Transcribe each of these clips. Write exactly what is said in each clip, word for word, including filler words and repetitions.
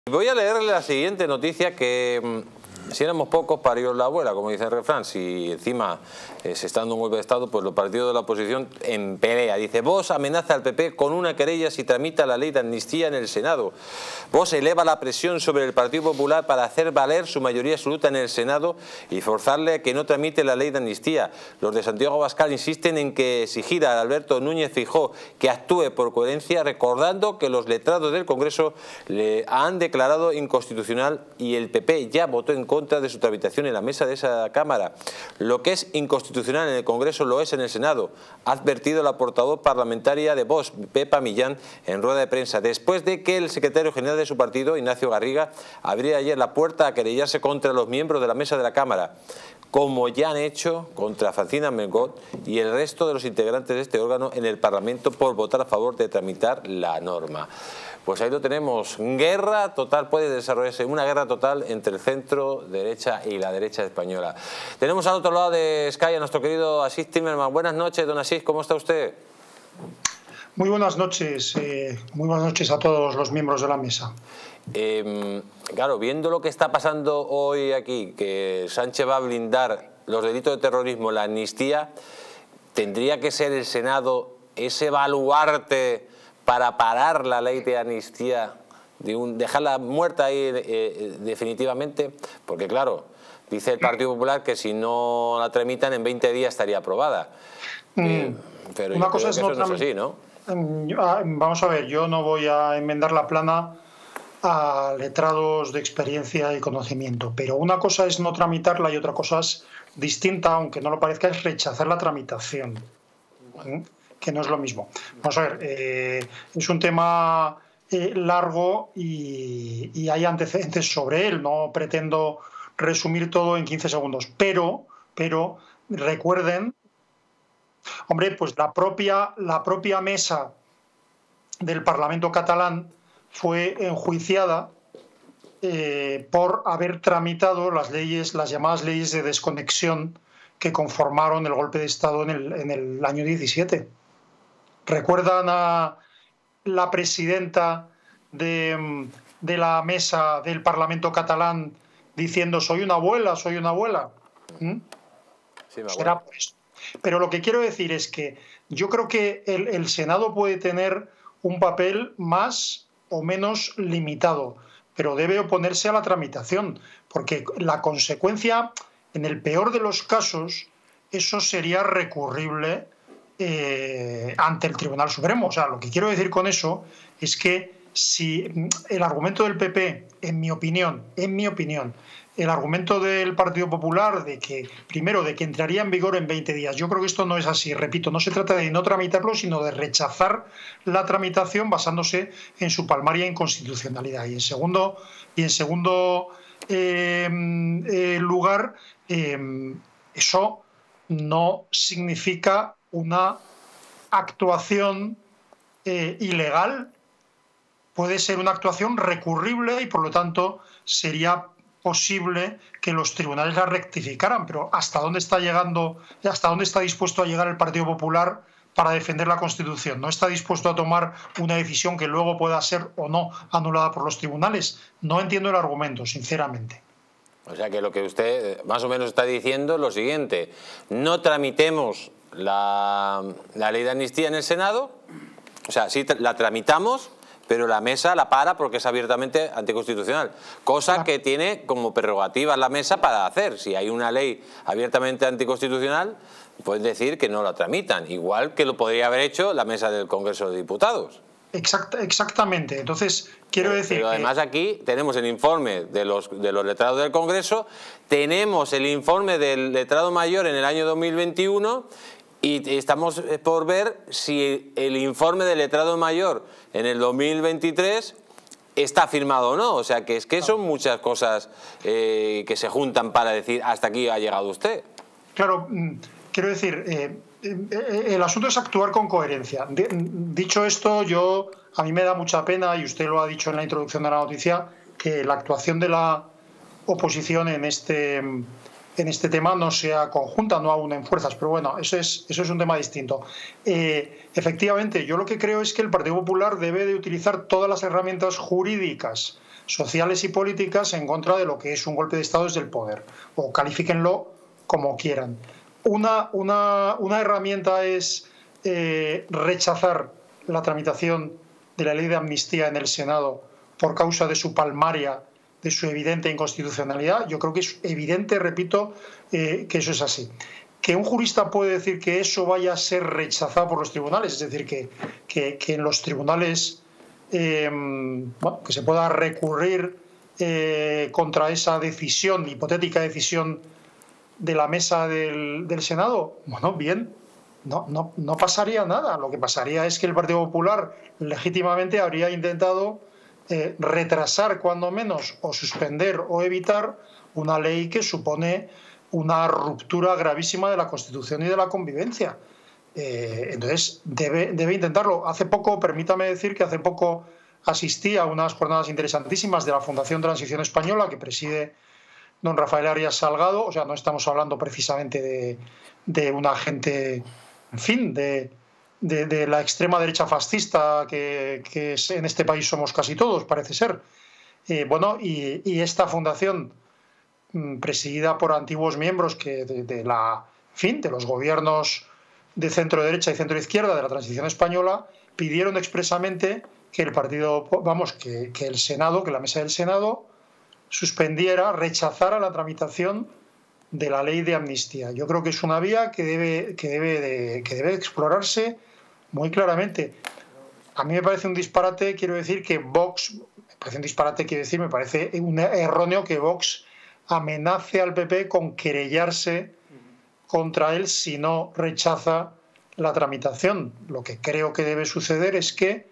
Voy a leerle la siguiente noticia que si éramos pocos parió la abuela, como dice el refrán. Si encima eh, se está dando un golpe de Estado, pues los partidos de la oposición en pelea. Dice: Vox amenaza al P P con una querella si tramita la ley de amnistía en el Senado. Vox eleva la presión sobre el Partido Popular para hacer valer su mayoría absoluta en el Senado y forzarle a que no tramite la ley de amnistía. Los de Santiago Abascal insisten en que exigir a Alberto Núñez Feijóo que actúe por coherencia, recordando que los letrados del Congreso le han declarado inconstitucional y el P P ya votó en contra de su tramitación en la mesa de esa Cámara. Lo que es inconstitucional en el Congreso lo es en el Senado, ha advertido la portavoz parlamentaria de Vox, Pepa Millán, en rueda de prensa, después de que el secretario general de su partido, Ignacio Garriga, abriera ayer la puerta a querellarse contra los miembros de la mesa de la Cámara, como ya han hecho contra Francina Armengol y el resto de los integrantes de este órgano en el Parlamento por votar a favor de tramitar la norma. Pues ahí lo tenemos, guerra total, puede desarrollarse una guerra total entre el centro, derecha y la derecha española. Tenemos al otro lado de Sky a nuestro querido Asís Timmermans. Buenas noches, don Asís, ¿cómo está usted? Muy buenas noches, eh, muy buenas noches a todos los miembros de la mesa. Eh, claro, viendo lo que está pasando hoy aquí, que Sánchez va a blindar los delitos de terrorismo, la amnistía, ¿tendría que ser el Senado ese baluarte para parar la ley de amnistía, de un, dejarla muerta ahí eh, definitivamente? Porque claro, dice el Partido Popular que si no la tramitan en veinte días estaría aprobada. Mm, eh, pero una yo cosa creo es que no, eso no es así, ¿no? Vamos a ver, yo no voy a enmendar la plana a letrados de experiencia y conocimiento, pero una cosa es no tramitarla y otra cosa es distinta, aunque no lo parezca, es rechazar la tramitación, ¿eh? Que no es lo mismo. Vamos a ver, eh, es un tema eh, largo y, y hay antecedentes sobre él, no pretendo resumir todo en quince segundos, pero, pero recuerden, hombre, pues la propia, la propia mesa del Parlamento catalán fue enjuiciada eh, por haber tramitado las leyes, las llamadas leyes de desconexión que conformaron el golpe de Estado en el, en el año diecisiete. ¿Recuerdan a la presidenta de, de la mesa del Parlamento catalán diciendo soy una abuela, soy una abuela? ¿Mm? Sí, me Será por eso. Pero lo que quiero decir es que yo creo que el, el Senado puede tener un papel más o menos limitado, pero debe oponerse a la tramitación, porque la consecuencia, en el peor de los casos, eso sería recurrible eh, ante el Tribunal Supremo. O sea, lo que quiero decir con eso es que si el argumento del P P, en mi opinión, en mi opinión, el argumento del Partido Popular de que, primero, de que entraría en vigor en veinte días, yo creo que esto no es así, repito, no se trata de no tramitarlo, sino de rechazar la tramitación basándose en su palmaria inconstitucionalidad. Y en segundo, y en segundo eh, eh, lugar, eh, eso no significa una actuación eh, ilegal, puede ser una actuación recurrible y por lo tanto sería posible que los tribunales la rectificaran, pero ¿hasta dónde está llegando, hasta dónde está dispuesto a llegar el Partido Popular para defender la Constitución? No está dispuesto a tomar una decisión que luego pueda ser o no anulada por los tribunales. No entiendo el argumento, sinceramente. O sea que lo que usted más o menos está diciendo es lo siguiente: no tramitemos la, la ley de amnistía en el Senado, o sea, sí la tramitamos, pero la mesa la para porque es abiertamente anticonstitucional, cosa que tiene como prerrogativa la mesa para hacer. Si hay una ley abiertamente anticonstitucional, pueden decir que no la tramitan, igual que lo podría haber hecho la mesa del Congreso de Diputados. Exact, exactamente, entonces quiero pero, decir pero además que... aquí tenemos el informe de los, de los letrados del Congreso, tenemos el informe del letrado mayor en el año dos mil veintiuno y estamos por ver si el informe del letrado mayor en el dos mil veintitrés está firmado o no. O sea que es que son muchas cosas eh, que se juntan para decir hasta aquí ha llegado usted. Claro, quiero decir, eh, el asunto es actuar con coherencia. Dicho esto, yo a mí me da mucha pena, y usted lo ha dicho en la introducción de la noticia, que la actuación de la oposición en este, en este tema no sea conjunta, no aúnen fuerzas, pero bueno, eso es, eso es un tema distinto. Eh, efectivamente, yo lo que creo es que el Partido Popular debe de utilizar todas las herramientas jurídicas sociales y políticas en contra de lo que es un golpe de Estado desde el poder, o califíquenlo como quieran. Una, una, una herramienta es eh, rechazar la tramitación de la ley de amnistía en el Senado por causa de su palmaria, de su evidente inconstitucionalidad. Yo creo que es evidente, repito, eh, que eso es así. Que un jurista puede decir que eso vaya a ser rechazado por los tribunales, es decir, que, que, que en los tribunales eh, bueno, que se pueda recurrir eh, contra esa decisión, hipotética decisión de la mesa del, del Senado, bueno, bien, no, no, no pasaría nada. Lo que pasaría es que el Partido Popular legítimamente habría intentado eh, retrasar cuando menos o suspender o evitar una ley que supone una ruptura gravísima de la Constitución y de la convivencia. Eh, entonces, debe, debe intentarlo. Hace poco, permítame decir que hace poco asistí a unas jornadas interesantísimas de la Fundación Transición Española que preside don Rafael Arias Salgado. O sea, no estamos hablando precisamente de, de una gente, en fin, de, de, de la extrema derecha fascista que, que es, en este país somos casi todos, parece ser. Eh, bueno, y, y esta fundación, presidida por antiguos miembros que de, de la, en fin, de los gobiernos de centro derecha y centro izquierda de la transición española, pidieron expresamente que el partido, vamos, que, que el Senado, que la mesa del Senado suspendiera, rechazara la tramitación de la ley de amnistía. Yo creo que es una vía que debe, que debe, de, que debe explorarse muy claramente. A mí me parece un disparate, quiero decir que Vox, me parece un disparate, quiero decir, me parece un erróneo que Vox amenace al P P con querellarse contra él si no rechaza la tramitación. Lo que creo que debe suceder es que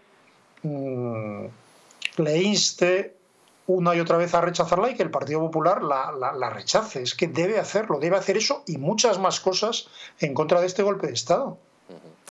mmm, le inste una y otra vez a rechazarla y que el Partido Popular la, la, la rechace. Es que debe hacerlo, debe hacer eso y muchas más cosas en contra de este golpe de Estado.